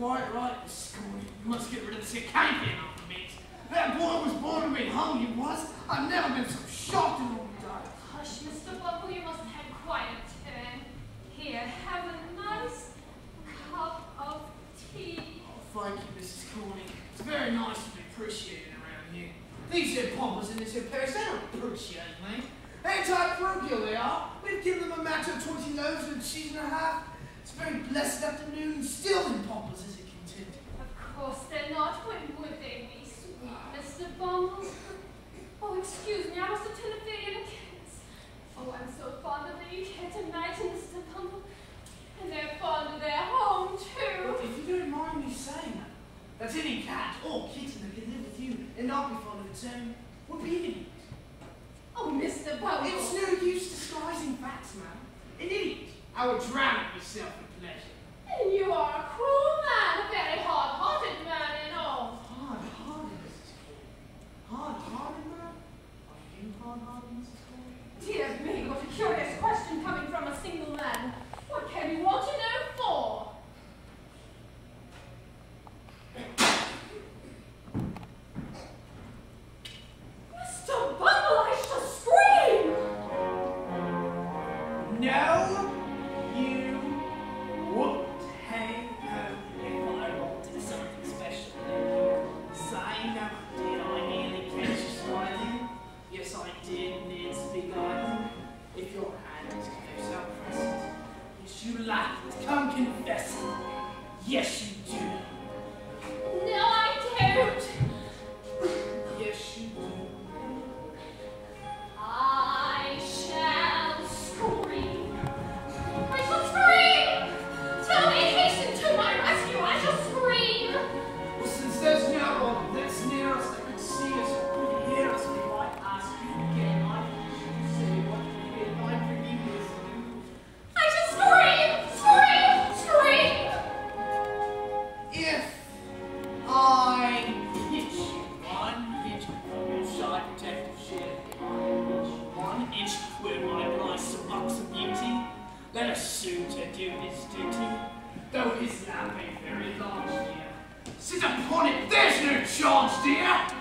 Right, Mrs. Corny. You must get rid of this here caveman off the meat. That boy was born to be hung, he was. I've never been so shocked in all my life. Hush, Mr. Bumble, you must have quite a turn. Here, have a nice cup of tea. Oh, thank you, Mrs. Corny. It's very nice to be appreciated around here. These here poppers in this here parish, they don't appreciate me. Anti-parochial they are. We've given them a matter of 20 loaves and cheese and a half. It's a very blessed afternoon, still in poppers, is it content? Of course they're not. When would they be, sweet Mr. Bumble? Oh, excuse me, I must attend to the kids. Oh, I'm so fond of the eat here tonight, Mr. Bumble. And they're fond of their home, too. Well, if you don't mind me saying that any cat or kitten that can live with you and not be fond of its own would be an idiot. Oh, Mr. Bumble. It's no use disguising facts, ma'am. An idiot. I would drown myself in pleasure. And you are a cruel man, a very hard-hearted man and all. Hard-hearted, Mrs. Corny. Hard-hearted, ma'am? Are you hard-hearted, Mrs. Corny? Dear me, what a curious question coming from a single man. What can you want to know for? Mr. Bumble, I shall scream! No, you wouldn't. Hey, if I wanted something special, say no, did I nearly catch you smiling? Yes, I did, Ned's beguiling. If your hand is close out present, yes, you laugh, come confess it. Yes, you do. No, I don't. Yes, you do. I shall scream. I shall scream! Tell me, hasten to my rescue. I shall scream. Well, since there's no one that's near us that could see us or could hear us, we might ask you again. I should say what you did. My forgiveness. I shall scream! Scream! Scream! If I hit you 1 inch from your shy protective shield, if I hit you 1 inch where my blind subucks of beauty, let us soon to do this duty. Though his lamp ain't very large, dear. Sit upon it, there's no charge, dear.